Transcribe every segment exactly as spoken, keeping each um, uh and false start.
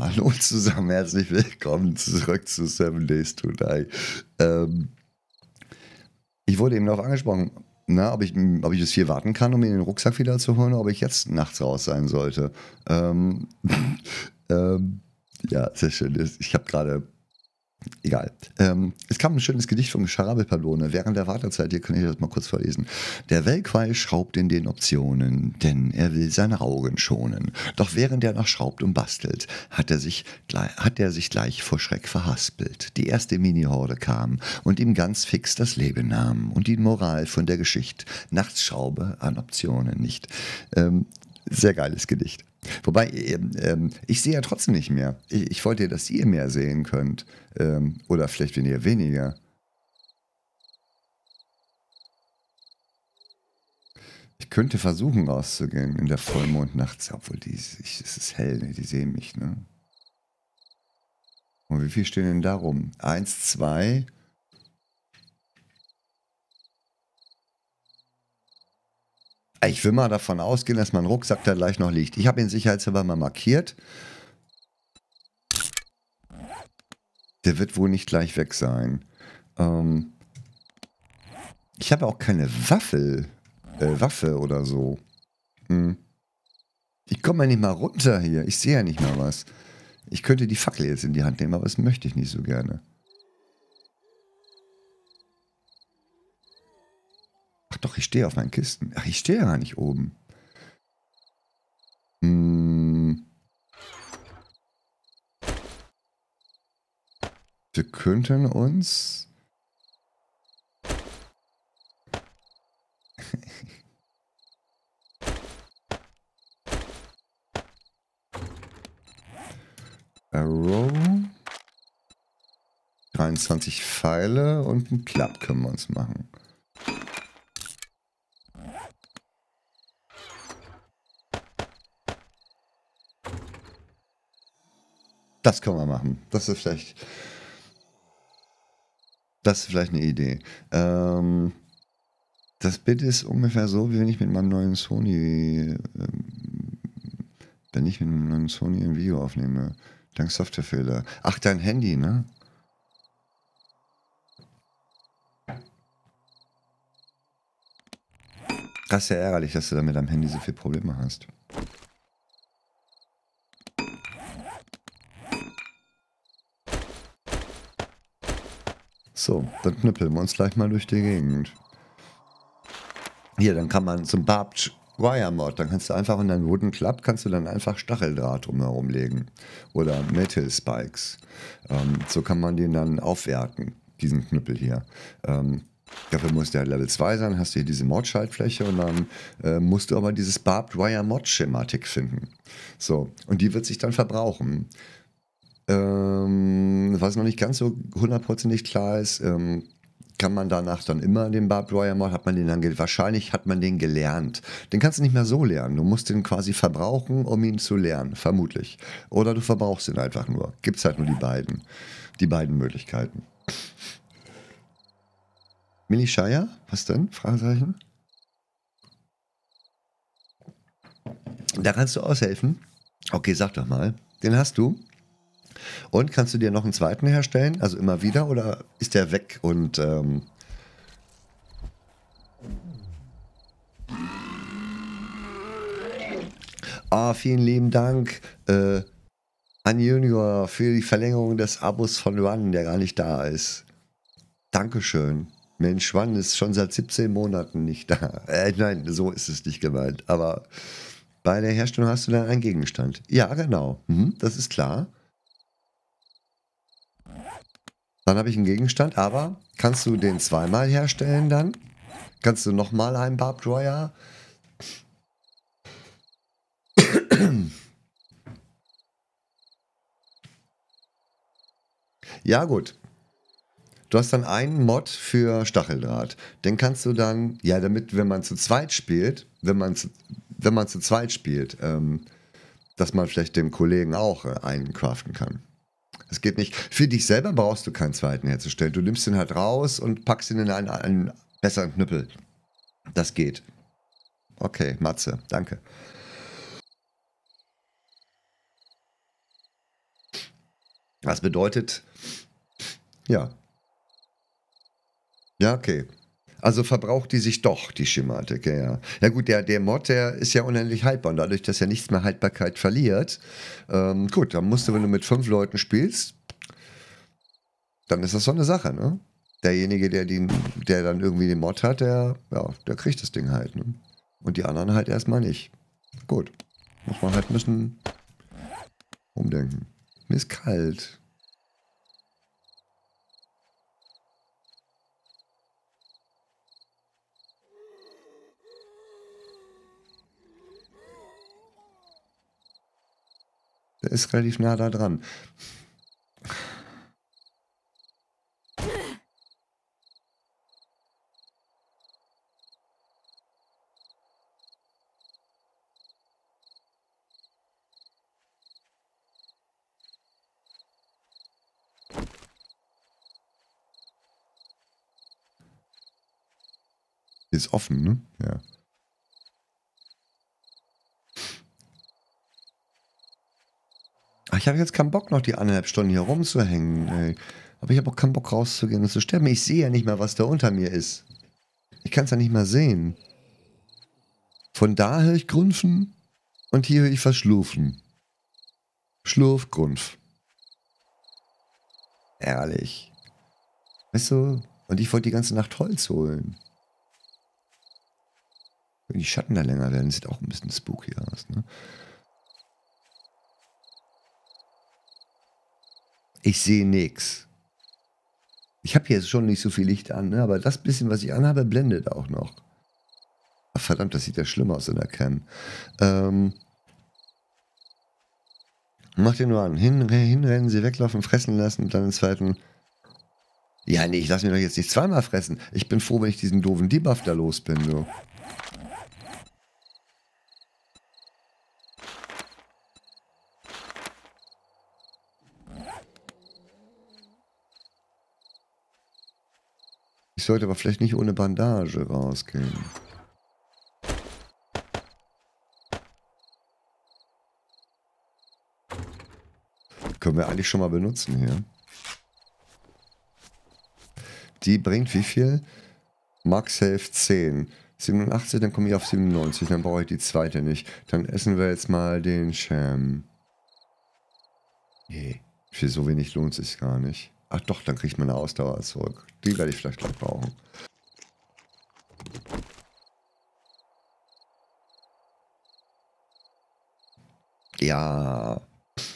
Hallo zusammen, herzlich willkommen zurück zu Seven Days to Die. Ähm, ich wurde eben darauf angesprochen, na, ob, ich, ob ich bis vier warten kann, um mir den Rucksack wieder zu holen, oder ob ich jetzt nachts raus sein sollte. Ähm, ähm, ja, sehr schön. Ich habe gerade Egal. Ähm, es kam ein schönes Gedicht von Scharabelperdone. Während der Wartezeit, hier kann ich das mal kurz vorlesen. Der Weltquai schraubt in den Optionen, denn er will seine Augen schonen. Doch während er noch schraubt und bastelt, hat er sich, hat er sich gleich vor Schreck verhaspelt. Die erste Mini-Horde kam und ihm ganz fix das Leben nahm. Und die Moral von der Geschichte, nachts schraube an Optionen nicht. Ähm, sehr geiles Gedicht. Wobei, ähm, ähm, ich sehe ja trotzdem nicht mehr. Ich, ich wollte ja, dass ihr mehr sehen könnt. Ähm, oder vielleicht weniger weniger. Ich könnte versuchen rauszugehen in der Vollmond nachts, obwohl die, ich, es ist hell, ne? Die sehen mich, ne? Und wie viel stehen denn da rum? Eins, zwei. Ich will mal davon ausgehen, dass mein Rucksack da gleich noch liegt. Ich habe ihn sicherheitshalber mal markiert. Der wird wohl nicht gleich weg sein. Ähm, ich habe auch keine Waffel, äh, Waffe oder so. Hm. Ich komme ja nicht mal runter hier. Ich sehe ja nicht mal was. Ich könnte die Fackel jetzt in die Hand nehmen, aber das möchte ich nicht so gerne. Ach doch, ich stehe auf meinen Kisten. Ach, ich stehe ja gar nicht oben. Hm. Wir könnten uns... Arrow. dreiundzwanzig Pfeile und einen Klapp können wir uns machen. Das können wir machen. Das ist vielleicht... Das ist vielleicht eine Idee. Ähm, das Bild ist ungefähr so, wie wenn ich mit meinem neuen Sony... Ähm, wenn ich mit meinem neuen Sony ein Video aufnehme. Dank Softwarefehler. Ach, dein Handy, ne? Das ist ja ärgerlich, dass du da mit deinem Handy so viele Probleme hast. So, dann knüppeln wir uns gleich mal durch die Gegend. Hier, dann kann man zum Barbed Wire Mod, dann kannst du einfach in deinen Wooden Club, kannst du dann einfach Stacheldraht drumherum legen. Oder Metal Spikes. Ähm, so kann man den dann aufwerten, diesen Knüppel hier. Ähm, dafür muss der Level zwei sein, hast du hier diese Mod-Schaltfläche und dann äh, musst du aber dieses Barbed Wire Mod-Schematik finden. So, und die wird sich dann verbrauchen. Ähm, was noch nicht ganz so hundertprozentig klar ist, ähm, kann man danach dann immer den Barbed Wire Mod, hat man den dann, wahrscheinlich hat man den gelernt. Den kannst du nicht mehr so lernen. Du musst den quasi verbrauchen, um ihn zu lernen, vermutlich. Oder du verbrauchst ihn einfach nur. Gibt's halt nur die beiden, die beiden Möglichkeiten. Millie Shire? Was denn? Fragezeichen. Da kannst du aushelfen. Okay, sag doch mal. Den hast du. Und kannst du dir noch einen zweiten herstellen? Also immer wieder? Oder ist der weg und... Ähm oh, vielen lieben Dank äh, an Junior für die Verlängerung des Abos von Run, der gar nicht da ist. Dankeschön. Mensch, Run ist schon seit siebzehn Monaten nicht da. Äh, nein, so ist es nicht gemeint. Aber bei der Herstellung hast du dann einen Gegenstand. Ja, genau. Mhm, das ist klar. Dann habe ich einen Gegenstand, aber kannst du den zweimal herstellen dann? Kannst du nochmal einen Barbed Wire? Ja, gut. Du hast dann einen Mod für Stacheldraht. Den kannst du dann, ja, damit, wenn man zu zweit spielt, wenn man zu, wenn man zu zweit spielt, ähm, dass man vielleicht dem Kollegen auch äh, einen craften kann. Es geht nicht. Für dich selber brauchst du keinen zweiten herzustellen. Du nimmst ihn halt raus und packst ihn in einen, einen besseren Knüppel. Das geht. Okay, Matze, danke. Was bedeutet, ja. Ja, okay. Also verbraucht die sich doch, die Schematik, ja, ja. Ja gut, der, der Mod, der ist ja unendlich haltbar und dadurch, dass er nichts mehr Haltbarkeit verliert, ähm, gut, dann musst du, wenn du mit fünf Leuten spielst, dann ist das so eine Sache, ne? Derjenige, der, den, der dann irgendwie den Mod hat, der, ja, der kriegt das Ding halt, ne? Und die anderen halt erstmal nicht. Gut. Muss man halt ein bisschen umdenken. Mir ist kalt. Der ist relativ nah da dran. Die ist offen, ne? Ja. Ach, ich habe jetzt keinen Bock, noch die anderthalb Stunden hier rumzuhängen, ey. Aber ich habe auch keinen Bock, rauszugehen und zu sterben. Ich sehe ja nicht mehr, was da unter mir ist. Ich kann es ja nicht mal sehen. Von da höre ich Grunfen und hier höre ich Verschlurfen. Schlurf, Grunf. Ehrlich. Weißt du, und ich wollte die ganze Nacht Holz holen. Wenn die Schatten da länger werden, sieht auch ein bisschen spooky aus, ne? Ich sehe nix. Ich habe hier schon nicht so viel Licht an, ne? Aber das bisschen, was ich anhabe, blendet auch noch. Ach, verdammt, das sieht ja schlimm aus in der Cam. Ähm, mach den nur an. Hin, hinrennen, sie weglaufen, fressen lassen und dann den zweiten... Ja, nee, ich lasse mir doch jetzt nicht zweimal fressen. Ich bin froh, wenn ich diesen doofen Debuff da los bin, so. Ich sollte aber vielleicht nicht ohne Bandage rausgehen. Können wir eigentlich schon mal benutzen hier. Die bringt wie viel? Max Health zehn. siebenundachtzig, dann komme ich auf siebenundneunzig. Dann brauche ich die zweite nicht. Dann essen wir jetzt mal den Sham. Nee, für so wenig lohnt es sich gar nicht. Ach doch, dann kriegt man eine Ausdauer zurück. Die werde ich vielleicht gleich brauchen. Ja.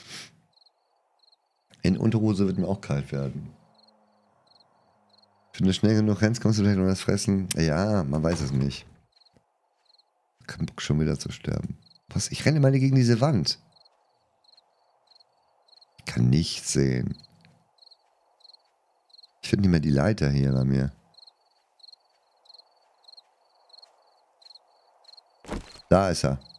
In Unterhose wird mir auch kalt werden. Wenn du schnell genug rennst, kommst du vielleicht noch das Fressen. Ja, man weiß es nicht. Kein Bock schon wieder zu sterben. Was? Ich renne mal gegen diese Wand. Ich kann nichts sehen. Ich finde nicht mehr die Leiter hier bei mir. Da ist er.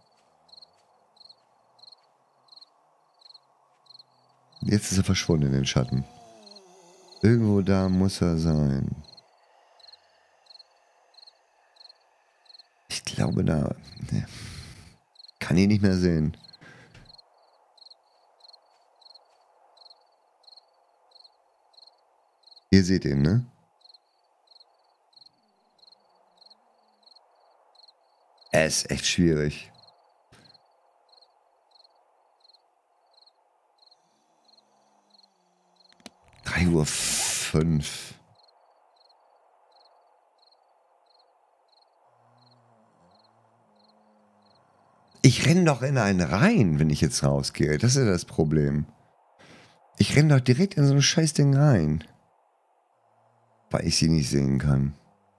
Jetzt ist er verschwunden in den Schatten. Irgendwo da muss er sein. Ich glaube da... Ne. Kann ihn nicht mehr sehen. Ihr seht ihn, ne? Er ist echt schwierig. drei Uhr fünf. Ich renne doch in einen rein, wenn ich jetzt rausgehe. Das ist ja das Problem. Ich renne doch direkt in so ein Scheißding rein. Weil ich sie nicht sehen kann.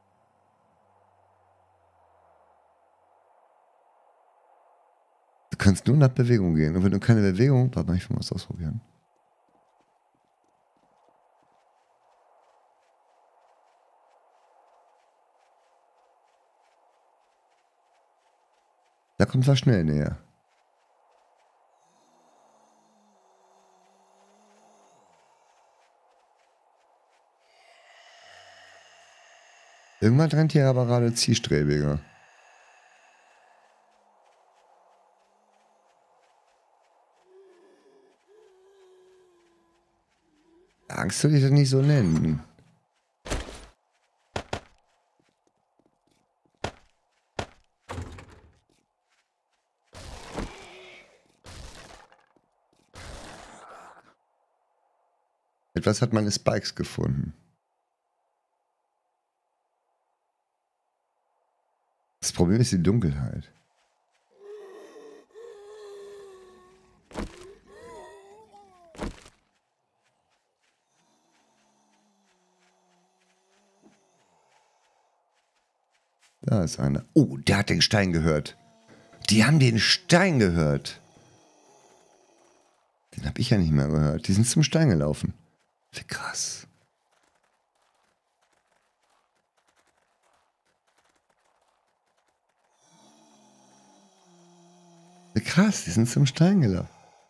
Du kannst nur nach Bewegung gehen. Und wenn du keine Bewegung... Warte mal, ich will mal was ausprobieren. Da kommt er schnell näher. Irgendwann rennt hier aber gerade zielstrebiger. Angst würde ich das nicht so nennen. Etwas hat meine Spikes gefunden. Das Problem ist die Dunkelheit. Da ist einer. Oh, der hat den Stein gehört. Die haben den Stein gehört. Den habe ich ja nicht mehr gehört. Die sind zum Stein gelaufen. Wie krass. Wie krass, die sind zum Stein gelaufen.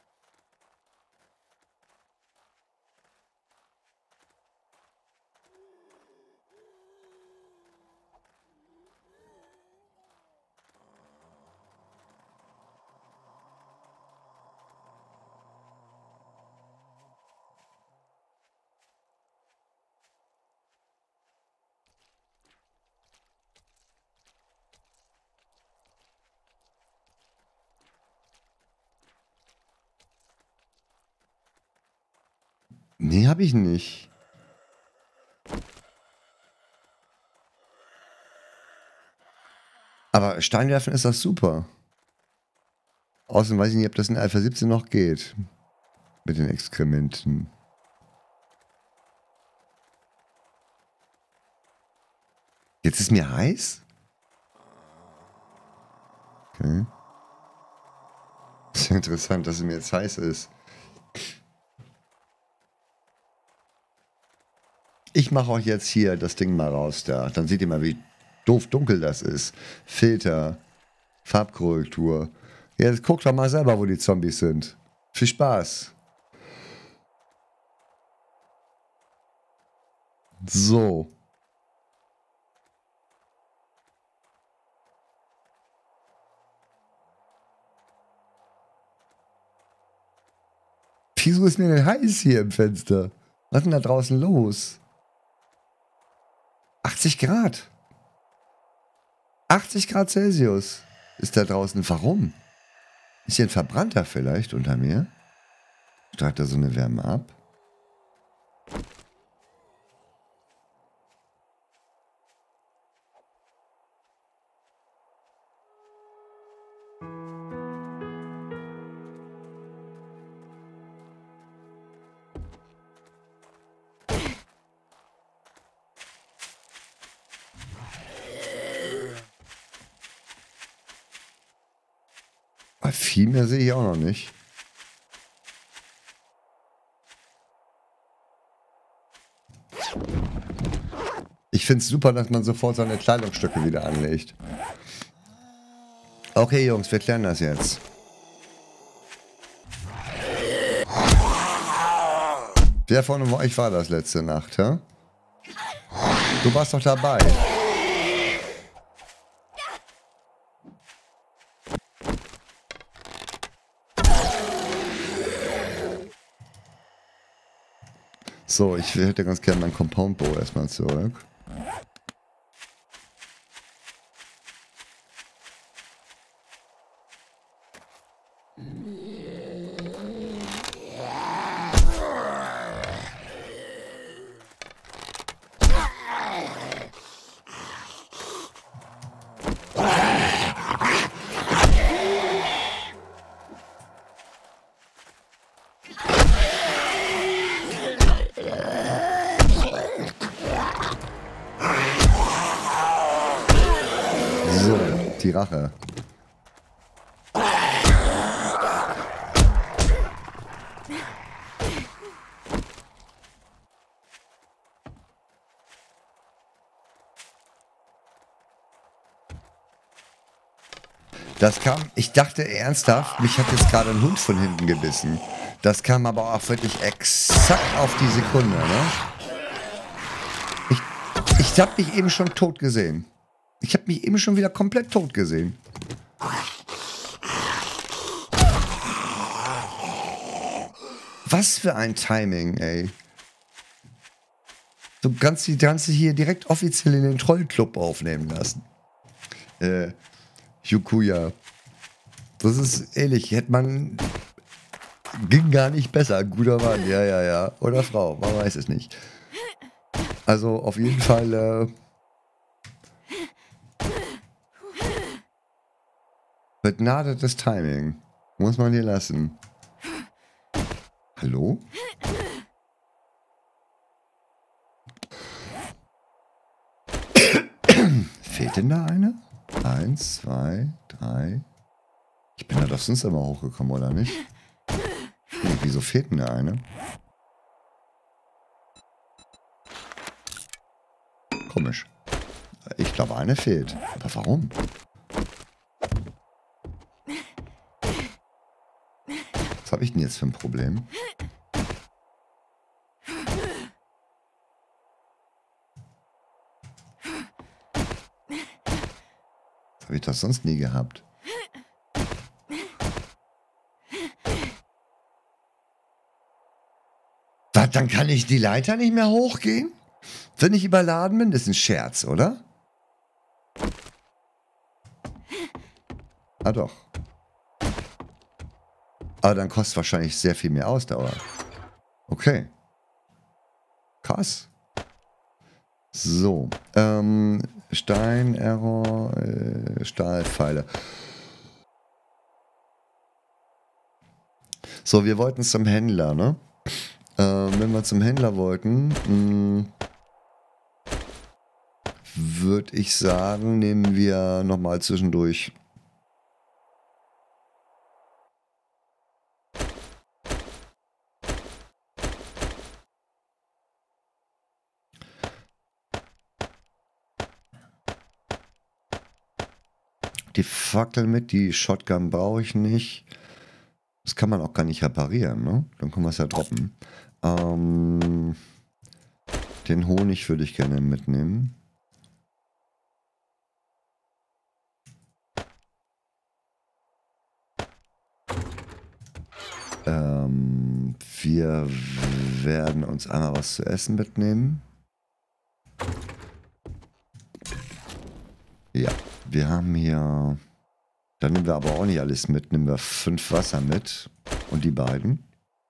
Nee, hab ich nicht. Aber Steinwerfen ist das super. Außerdem weiß ich nicht, ob das in Alpha siebzehn noch geht. Mit den Exkrementen. Jetzt ist mir heiß? Okay. Ist ja interessant, dass es mir jetzt heiß ist. Ich mache euch jetzt hier das Ding mal raus da. Dann seht ihr mal, wie doof dunkel das ist. Filter, Farbkorrektur. Jetzt guckt doch mal selber, wo die Zombies sind. Viel Spaß. So. Wieso ist mir denn heiß hier im Fenster? Was ist denn da draußen los? achtzig Grad. achtzig Grad Celsius ist da draußen. Warum? Ist hier ein Verbrannter vielleicht unter mir? Strahlt da so eine Wärme ab? Viel mehr sehe ich auch noch nicht. Ich finde es super, dass man sofort seine Kleidungsstücke wieder anlegt. Okay, Jungs, wir klären das jetzt. Wer von euch war das letzte Nacht, hä? Du warst doch dabei. So, ich hätte ganz gerne mein Compound Bow erstmal zurück. Die Rache. Das kam, ich dachte ernsthaft, mich hat jetzt gerade ein Hund von hinten gebissen. Das kam aber auch wirklich exakt auf die Sekunde, ne? Ich, ich hab mich eben schon tot gesehen. Ich habe mich eben schon wieder komplett tot gesehen. Was für ein Timing, ey. du kannst die ganze hier direkt offiziell in den Trollclub aufnehmen lassen. Äh, Yukuya. Das ist ehrlich, hätte man. Ging gar nicht besser. Guter Mann, ja, ja, ja. Oder Frau, man weiß es nicht. Also auf jeden Fall. Äh, begnadetes Timing. Muss man dir lassen. Hallo? Fehlt denn da eine? Eins, zwei, drei. Ich bin da doch sonst immer hochgekommen, oder nicht? Nee, wieso fehlt denn da eine? Komisch. Ich glaube, eine fehlt. Aber warum? Was habe ich denn jetzt für ein Problem? Habe ich das sonst nie gehabt? Was, dann kann ich die Leiter nicht mehr hochgehen? Wenn ich überladen bin? Das ist ein Scherz, oder? Ah doch. Aber dann kostet wahrscheinlich sehr viel mehr Ausdauer. Okay. Krass. So. Ähm, Stein, Error, äh, Stahlpfeile. So, wir wollten zum Händler, ne? Ähm, wenn wir zum Händler wollten, würde ich sagen, nehmen wir nochmal zwischendurch. Die Fackel mit, die Shotgun brauche ich nicht. Das kann man auch gar nicht reparieren, ne? Dann können wir es ja droppen. Ähm, den Honig würde ich gerne mitnehmen. Ähm, wir werden uns einmal was zu essen mitnehmen. Ja, wir haben hier... Dann nehmen wir aber auch nicht alles mit. Nehmen wir fünf Wasser mit. Und die beiden.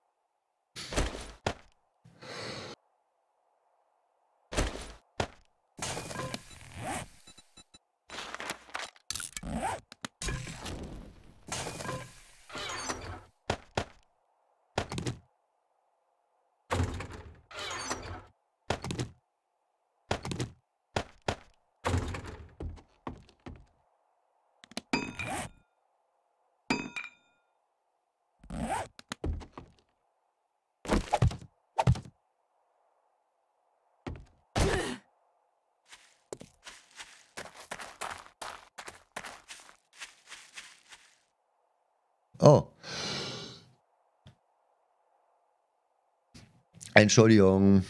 Oh. Entschuldigung.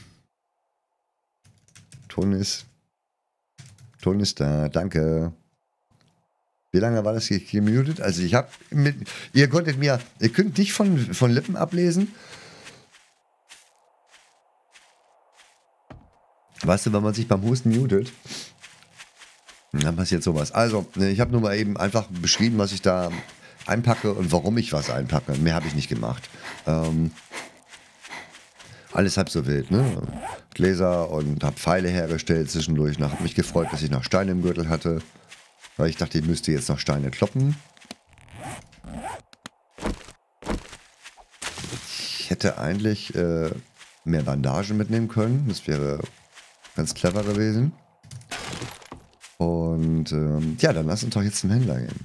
Ton ist... Ton ist da. Danke. Wie lange war das hier gemutet? Also ich habe... Ihr konntet mir... Ihr könnt nicht von, von Lippen ablesen. Weißt du, wenn man sich beim Husten mutet, dann passiert sowas. Also, ich habe nur mal eben einfach beschrieben, was ich da einpacke und warum ich was einpacke. Mehr habe ich nicht gemacht. Ähm, alles halb so wild, ne? Gläser und habe Pfeile hergestellt zwischendurch. Habe mich gefreut, dass ich noch Steine im Gürtel hatte. Weil ich dachte, ich müsste jetzt noch Steine kloppen. Ich hätte eigentlich äh, mehr Bandagen mitnehmen können. Das wäre ganz clever gewesen. Und ähm, ja, dann lass uns doch jetzt zum Händler gehen.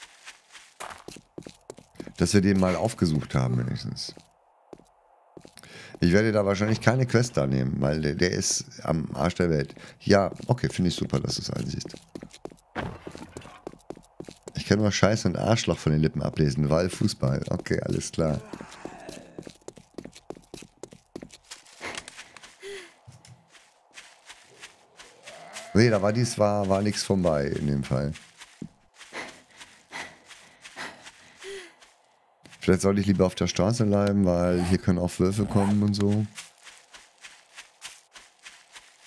Dass wir den mal aufgesucht haben, wenigstens. Ich werde da wahrscheinlich keine Quest da nehmen, weil der, der ist am Arsch der Welt. Ja, okay, finde ich super, dass du es einsiehst. Ich kann nur Scheiße und Arschloch von den Lippen ablesen, weil Fußball. Okay, alles klar. Nee, da war dies war, war nichts vorbei in dem Fall. Vielleicht sollte ich lieber auf der Straße bleiben, weil hier können auch Wölfe kommen und so.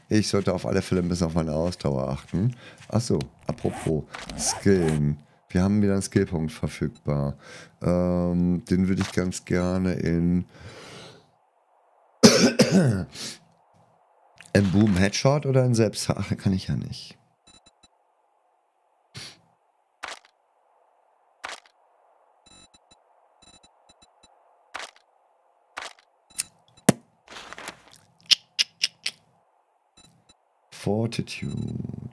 Ich sollte auf alle Fälle ein bisschen auf meine Ausdauer achten. Achso, apropos Skillen. Wir haben wieder einen Skillpunkt verfügbar. Ähm, den würde ich ganz gerne in in Boom Headshot oder in Selbst... Ach, kann ich ja nicht. Fortitude.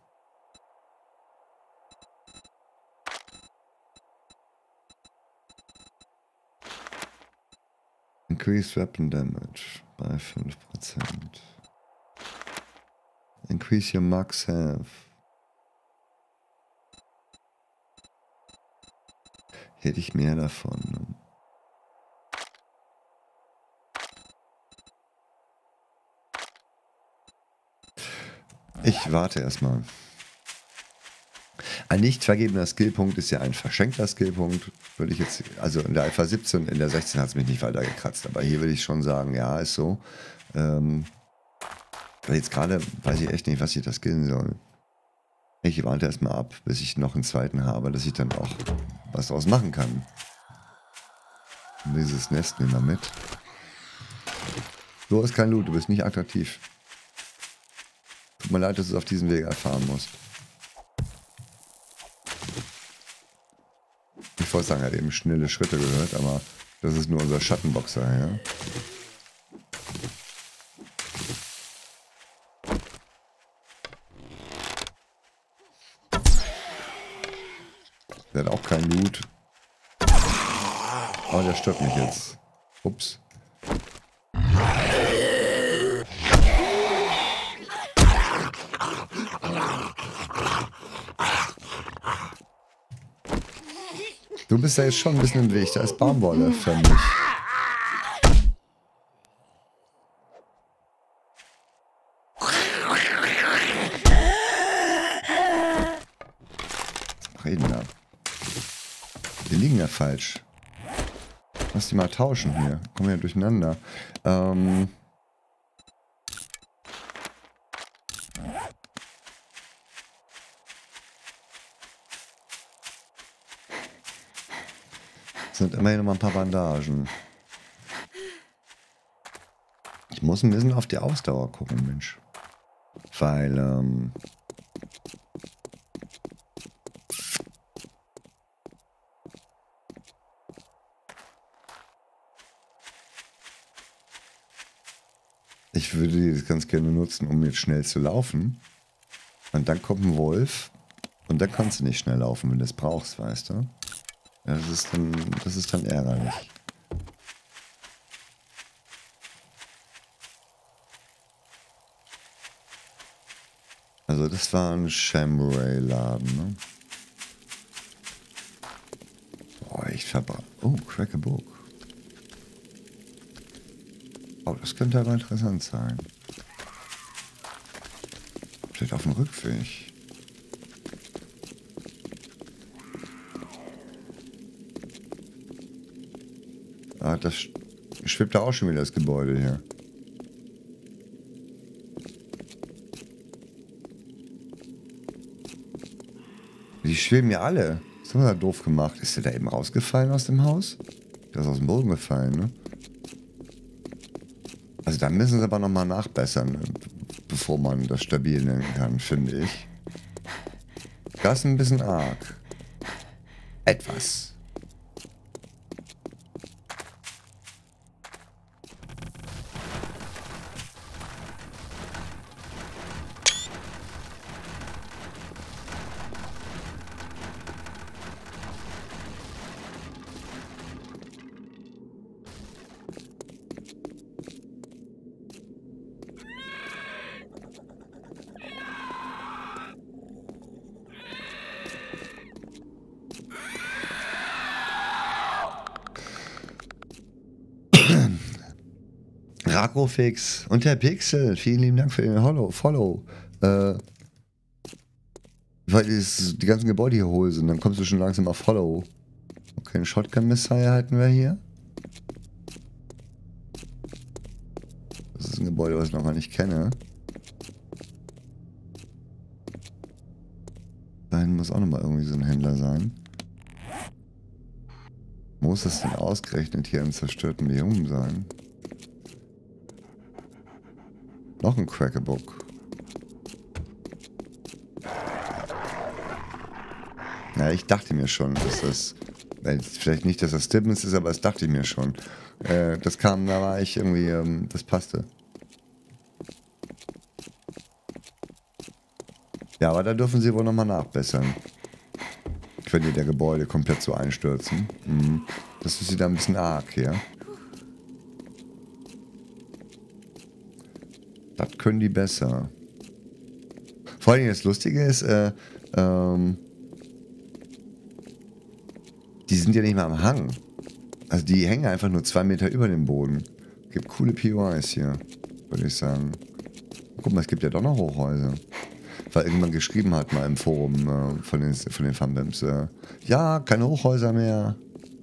Increase Weapon Damage bei fünf Prozent. Increase your Max Health. Hätte ich mehr davon. Ne? Ich warte erstmal. Ein nicht vergebener Skillpunkt ist ja ein verschenkter Skillpunkt. Würde ich jetzt, also in der Alpha siebzehn, in der sechzehn hat es mich nicht weiter gekratzt. Aber hier würde ich schon sagen, ja, ist so. Ähm, weil jetzt gerade weiß ich echt nicht, was ich da skillen soll. Ich warte erstmal ab, bis ich noch einen zweiten habe, dass ich dann auch was draus machen kann. Und dieses Nest nehmen wir mit. Du hast kein Loot, du bist nicht attraktiv. Tut mir leid, dass du es auf diesem Weg erfahren musst. Ich wollte sagen, er hat eben schnelle Schritte gehört, aber das ist nur unser Schattenboxer, ja. Der hat auch kein Loot. Aber der stört mich jetzt. Ups. Du bist ja jetzt schon ein bisschen im Weg. Da ist Baumwolle für mich. Was reden da? Die liegen ja falsch. Lass die mal tauschen hier. Kommen wir ja durcheinander. Ähm... sind immerhin noch mal ein paar Bandagen. Ich muss ein bisschen auf die Ausdauer gucken, Mensch. Weil, ähm... ich würde die das ganz gerne nutzen, um jetzt schnell zu laufen. Und dann kommt ein Wolf. Und dann kannst du nicht schnell laufen, wenn du es brauchst, weißt du? Ja, das ist dann, das ist dann ärgerlich. Also das war ein Shamray-Laden, ne? Boah, ich verbrannt. Oh, Crack a Book. Oh, das könnte aber interessant sein. Steht auf dem Rückweg. Ah, das schwebt da auch schon wieder, das Gebäude hier. Die schweben ja alle. Was haben wir da doof gemacht? Ist der da eben rausgefallen aus dem Haus? Der ist aus dem Boden gefallen, ne? Also da müssen sie aber nochmal nachbessern, bevor man das stabil nennen kann, finde ich. Das ist ein bisschen arg. Etwas. Rakrofix und der Pixel, vielen lieben Dank für den Follow. Follow. Äh, weil es die ganzen Gebäude hier hohl sind, dann kommst du schon langsam auf Follow. Okay, einen Shotgun-Messiah halten wir hier. Das ist ein Gebäude, was ich noch gar nicht kenne. hinten muss auch nochmal irgendwie so ein Händler sein. Muss das denn ausgerechnet hier im zerstörten Biom sein? Noch ein Crackerbook. Ja, ich dachte mir schon, dass das... Vielleicht nicht, dass das Stibbons ist, aber das dachte ich mir schon. Äh, das kam, da war ich irgendwie... Ähm, das passte. Ja, aber da dürfen sie wohl nochmal nachbessern. Könnte der Gebäude komplett so einstürzen. Mhm. Das ist wieder ein bisschen arg hier. Das können die besser. Vor allem das Lustige ist, äh, ähm, die sind ja nicht mal am Hang. Also die hängen einfach nur zwei Meter über dem Boden. Gibt coole P O Is hier, würde ich sagen. Guck mal, es gibt ja doch noch Hochhäuser. Weil irgendwann geschrieben hat mal im Forum äh, von den, von den Funbams, äh, ja, keine Hochhäuser mehr.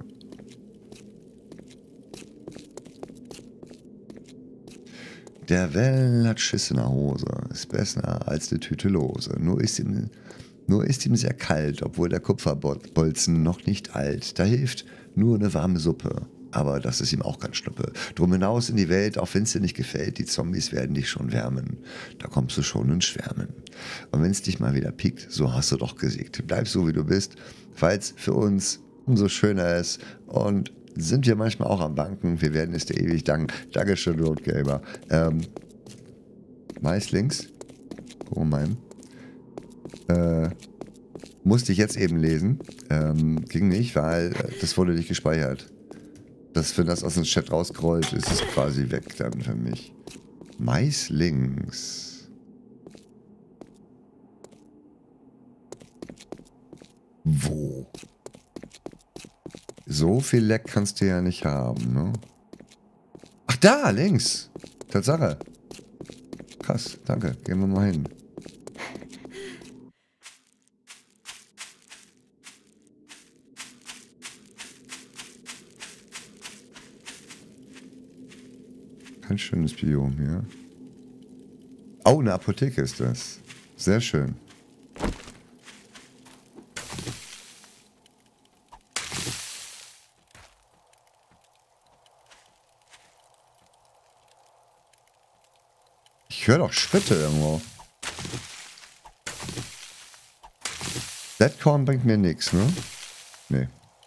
Der Well hat Schiss in der Hose, ist besser als die Tüte Lose. Nur ist ihm, nur ist ihm sehr kalt, obwohl der Kupferbolzen noch nicht alt. Da hilft nur eine warme Suppe. Aber das ist ihm auch ganz schnuppe. Drum hinaus in die Welt, auch wenn es dir nicht gefällt, die Zombies werden dich schon wärmen. Da kommst du schon ins Schwärmen. Und wenn es dich mal wieder piekt, so hast du doch gesiegt. Bleib so, wie du bist, weil's für uns umso schöner ist. Und sind wir manchmal auch am Banken. Wir werden es dir ewig danken. Dankeschön, Roadgamer. Ähm, meist links. Guck mal mal. Äh, musste ich jetzt eben lesen. Ähm, ging nicht, weil äh, das wurde nicht gespeichert. Das, wenn das aus dem Chat rausgerollt ist, ist es quasi weg dann für mich. Mais links. Wo? So viel Leck kannst du ja nicht haben, ne? Ach, da, links. Tatsache. Krass, danke. Gehen wir mal hin. Kein schönes Biom hier. Oh, eine Apotheke ist das. Sehr schön. Ich höre doch Schritte irgendwo. Deadcorn bringt mir nichts, ne? Nee.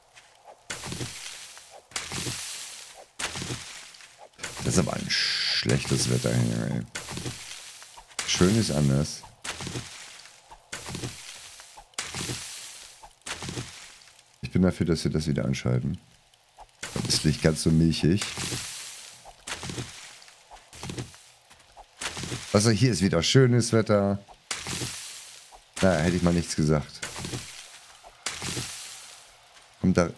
Das ist aber ein schlechtes Wetter hier, ey. Schön ist anders. Ich bin dafür, dass wir das wieder anschalten. Das ist nicht ganz so milchig. Also hier ist wieder schönes Wetter. Na, hätte ich mal nichts gesagt. Kommt da...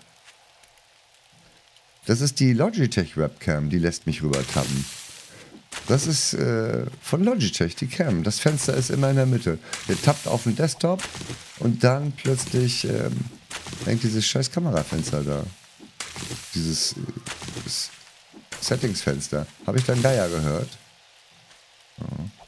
Das ist die Logitech Webcam, die lässt mich rüber tappen. Das ist äh, von Logitech, die Cam. Das Fenster ist immer in der Mitte. Der tappt auf den Desktop und dann plötzlich ähm, hängt dieses scheiß Kamerafenster da. Dieses äh, Settingsfenster. Habe ich dann Geier gehört? Ja.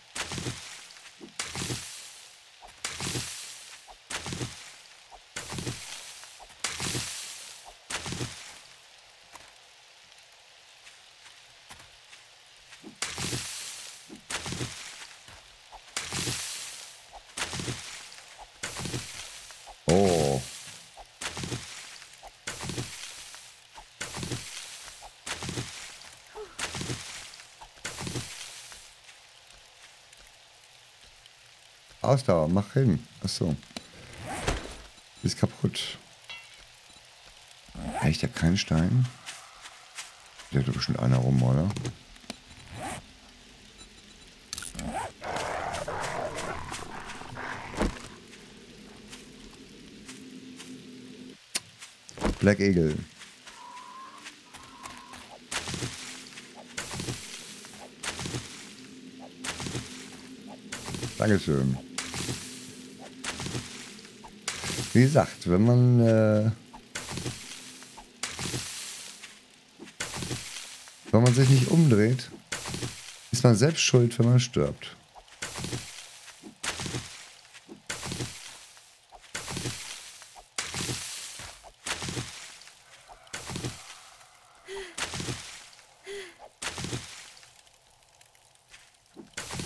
Oh. Ausdauer, mach hin. Achso. Ist kaputt. Reicht ja kein Stein? Der hat doch bestimmt einer rum, oder? Black Eagle. Dankeschön. Wie gesagt, wenn man äh, wenn man sich nicht umdreht, ist man selbst schuld, wenn man stirbt.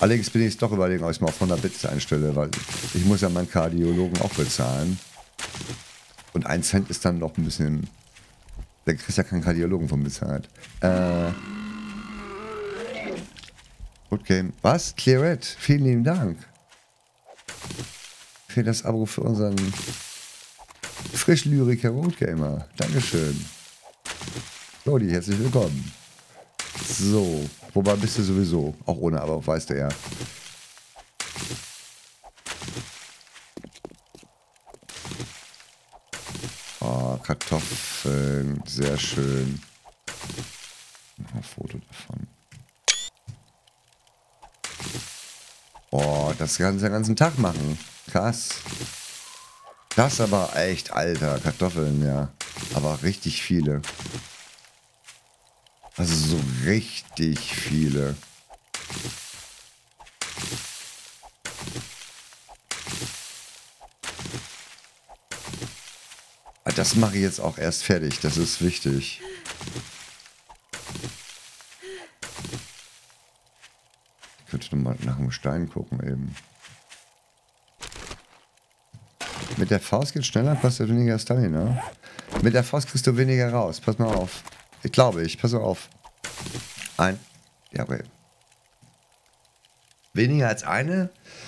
Allerdings bin ich es doch überlegen, ob ich es mal auf hundert Bits einstelle, weil ich muss ja meinen Kardiologen auch bezahlen. Und ein Cent ist dann noch ein bisschen... Da kriegst ja keinen Kardiologen von bezahlt. Äh... Good Game. Was? Clearet, vielen lieben Dank. Für das Abo für unseren Frischlyriker Roadgamer. Dankeschön. Lodi, herzlich willkommen. So, wobei bist du sowieso. Auch ohne Abo, weißt du ja. Oh, Kartoffeln, sehr schön. Noch ein Foto davon. Oh, das kannst du den ganzen Tag machen. Krass. Das aber echt, Alter, Kartoffeln, ja. Aber richtig viele. Also so richtig viele. Das mache ich jetzt auch erst fertig, das ist wichtig. Ich könnte noch mal nach dem Stein gucken eben. Mit der Faust geht schneller, kostet weniger Stamina. Mit der Faust kriegst du weniger raus. Pass mal auf. Ich glaube ich. Pass mal auf. Ein. Ja, okay. Weniger als eine?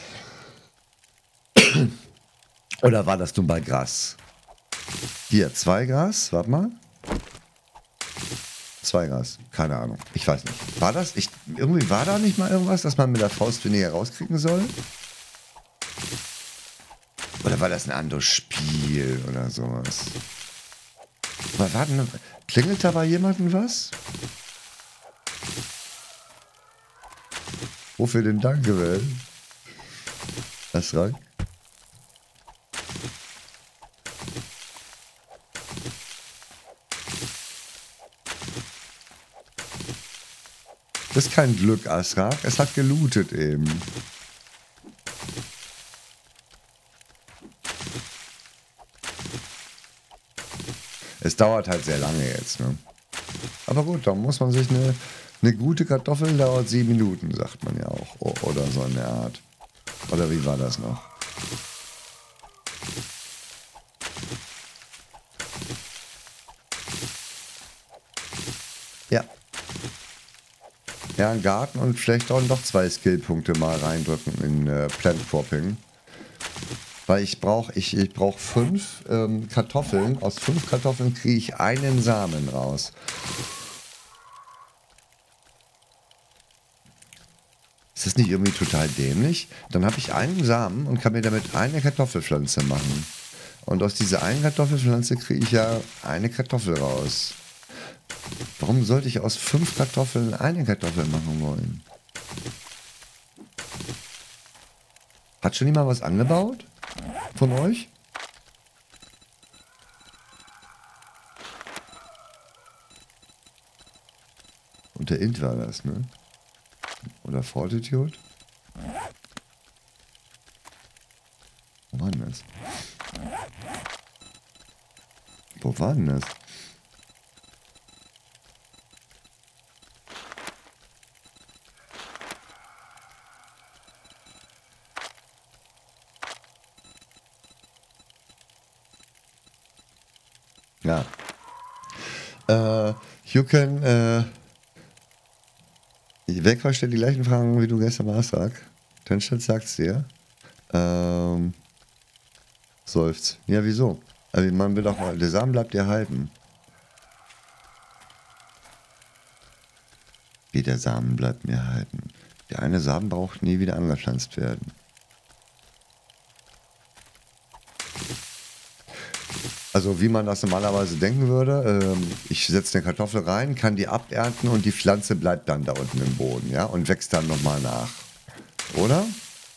Oder war das nun bei Gras? Hier, zwei Gras. Warte mal. Zwei Gras. Keine Ahnung. Ich weiß nicht. War das? Ich, irgendwie war da nicht mal irgendwas, dass man mit der Faust weniger rauskriegen soll? Oder war das ein anderes Spiel oder sowas? Aber warten, klingelt da bei jemandem was? Wofür den Dank gewählt? Was rein? Das ist kein Glück, Asrak. Es hat gelootet eben. Es dauert halt sehr lange jetzt, ne? Aber gut, da muss man sich eine, eine gute Kartoffel dauert sieben Minuten, sagt man ja auch. O- Oder so eine Art. Oder wie war das noch? Ja. Ja, einen Garten und vielleicht auch noch zwei Skillpunkte mal reindrücken in äh, Plant Cropping. Weil ich brauche ich, ich brauch fünf ähm, Kartoffeln. Aus fünf Kartoffeln kriege ich einen Samen raus. Ist das nicht irgendwie total dämlich? Dann habe ich einen Samen und kann mir damit eine Kartoffelpflanze machen. Und aus dieser einen Kartoffelpflanze kriege ich ja eine Kartoffel raus. Warum sollte ich aus fünf Kartoffeln eine Kartoffel machen wollen? Hat schon jemand was angebaut? Von euch? Und der Int war das, ne? Oder Fortitude? Wo war denn das? Wo war denn das? Ja. Äh, you can, äh, Wegfall stellt die gleichen Fragen, wie du gestern warst, sag. Tenstedt sagt's dir. Ähm, seufzt. Ja, wieso? Also man will doch, der Samen bleibt dir erhalten. Wie der Samen bleibt mir erhalten. Der eine Samen braucht nie wieder angepflanzt werden. Also wie man das normalerweise denken würde, ähm, ich setze eine Kartoffel rein, kann die abernten und die Pflanze bleibt dann da unten im Boden, ja, und wächst dann nochmal nach. Oder?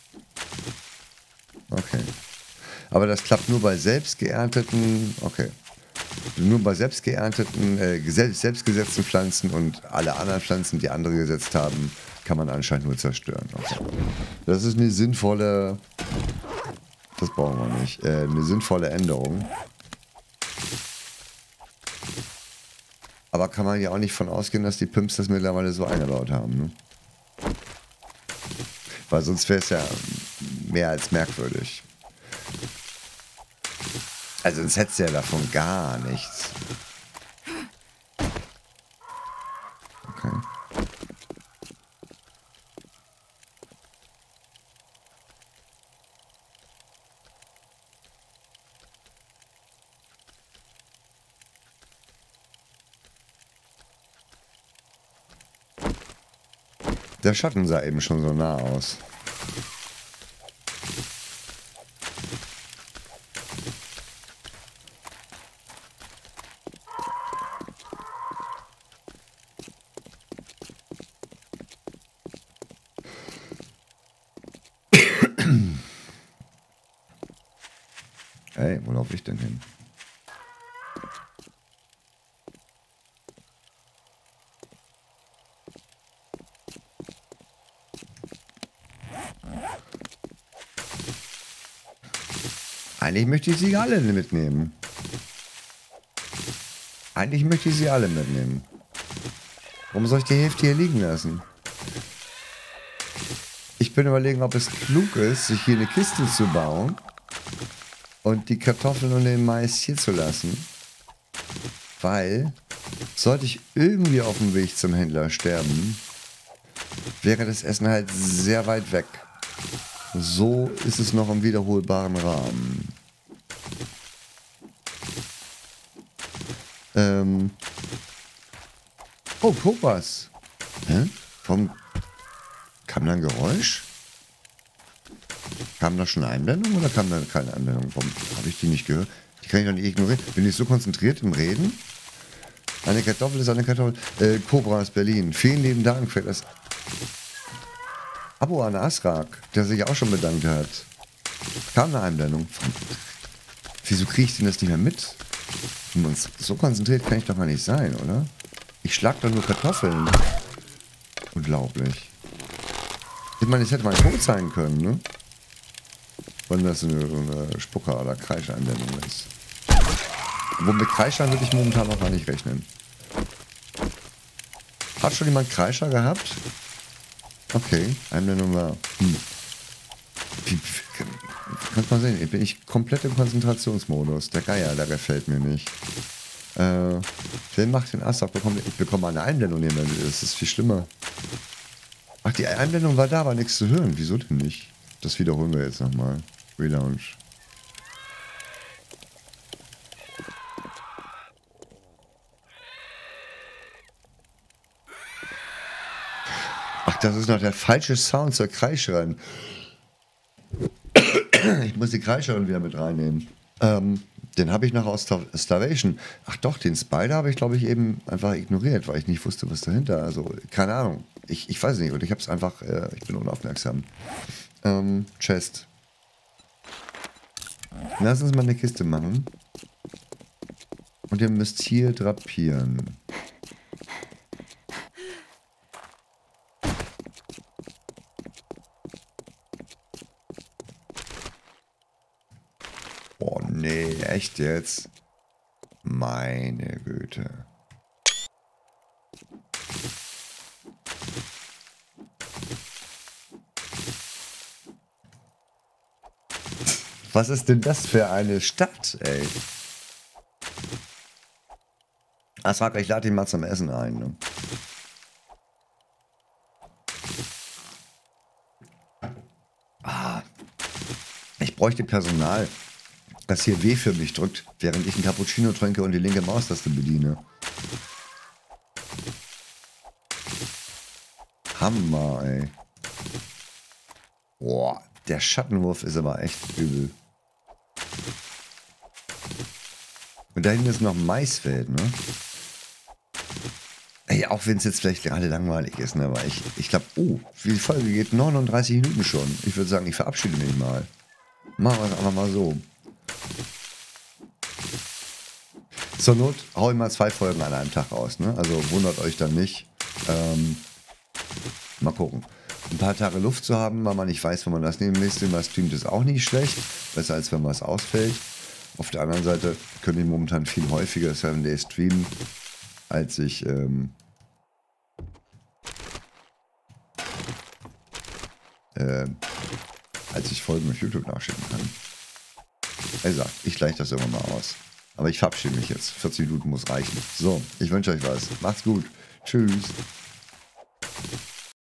Okay. Aber das klappt nur bei selbst geernteten, okay. Nur bei selbst geernteten, äh, selbst, selbstgesetzten Pflanzen und alle anderen Pflanzen, die andere gesetzt haben, kann man anscheinend nur zerstören. Okay. Das ist eine sinnvolle, das brauchen wir nicht, äh, eine sinnvolle Änderung. Aber kann man ja auch nicht von ausgehen, dass die Pimps das mittlerweile so eingebaut haben. Ne? Weil sonst wäre es ja mehr als merkwürdig. Also sonst hättest du ja davon gar nichts. Okay. Der Schatten sah eben schon so nah aus. Hey, wo laufe ich denn hin? Eigentlich möchte ich sie alle mitnehmen. Eigentlich möchte ich sie alle mitnehmen. Warum soll ich die Hälfte hier liegen lassen? Ich bin überlegen, ob es klug ist, sich hier eine Kiste zu bauen und die Kartoffeln und den Mais hier zu lassen. Weil, sollte ich irgendwie auf dem Weg zum Händler sterben, wäre das Essen halt sehr weit weg. So ist es noch im wiederholbaren Rahmen. Ähm. Oh, guck was. Hä? Warum kam da ein Geräusch? Kam da schon eine Einblendung oder kam da keine Einblendung? Warum habe ich die nicht gehört? Die kann ich doch nicht ignorieren. Bin ich so konzentriert im Reden? Eine Kartoffel ist eine Kartoffel. Äh, Cobra aus Berlin. Vielen lieben Dank für das Abo an Asrak, der sich auch schon bedankt hat. Kam eine Einblendung. Wieso kriege ich denn das nicht mehr mit? Wenn man uns so konzentriert, kann ich doch gar nicht sein, oder? Ich schlag doch nur Kartoffeln. Unglaublich. Ich meine, es hätte mal tot sein können, ne? Wenn das eine, eine Spucker- oder Kreischeinblendung ist. Wo mit Kreischern würde ich momentan noch gar nicht rechnen. Hat schon jemand Kreischer gehabt? Okay, Einblendung war. Hm. Wie, wie, kannst mal sehen, bin ich komplett im Konzentrationsmodus. Der Geier, der gefällt mir nicht. Äh, wer macht den Ast ab? Ich bekomme eine Einblendung nehmen, das ist viel schlimmer. Ach, die Einblendung war da, war nichts zu hören. Wieso denn nicht? Das wiederholen wir jetzt nochmal. Relaunch. Ach, das ist noch der falsche Sound zur Kreischerin. Ich muss die Kreischerin wieder mit reinnehmen. Ähm, den habe ich noch aus Star Starvation. Ach doch, den Spider habe ich, glaube ich, eben einfach ignoriert, weil ich nicht wusste, was dahinter. Also, keine Ahnung. Ich, ich weiß nicht. Und ich habe es einfach, äh, ich bin unaufmerksam. Ähm, Chest. Lass uns mal eine Kiste machen. Und ihr müsst hier drapieren. Oh nee, echt jetzt? Meine Güte. Was ist denn das für eine Stadt, ey? Ah, sag, ich lade ihn mal zum Essen ein, ne? Ah, ich bräuchte Personal, das hier W für mich drückt, während ich einen Cappuccino trinke und die linke Maustaste bediene. Hammer, ey. Boah, der Schattenwurf ist aber echt übel. Und da hinten ist noch ein Maisfeld, ne? Ey, auch wenn es jetzt vielleicht gerade langweilig ist, ne? Aber ich, ich glaube, oh, die Folge geht neununddreißig Minuten schon. Ich würde sagen, ich verabschiede mich mal. Machen wir es einfach mal so. Zur Not hau ich mal zwei Folgen an einem Tag raus, ne? Also wundert euch dann nicht. Ähm, mal gucken. Ein paar Tage Luft zu haben, weil man nicht weiß, wo man das nehmen müsste. Was streamt, ist auch nicht schlecht. Besser als wenn was ausfällt. Auf der anderen Seite könnte ich momentan viel häufiger Seven Days streamen, als ich ähm, äh, als ich Folgen auf YouTube nachschicken kann. Also, ich gleiche das irgendwann mal aus. Aber ich verabschiede mich jetzt. vierzig Minuten muss reichen. So, ich wünsche euch was. Macht's gut. Tschüss.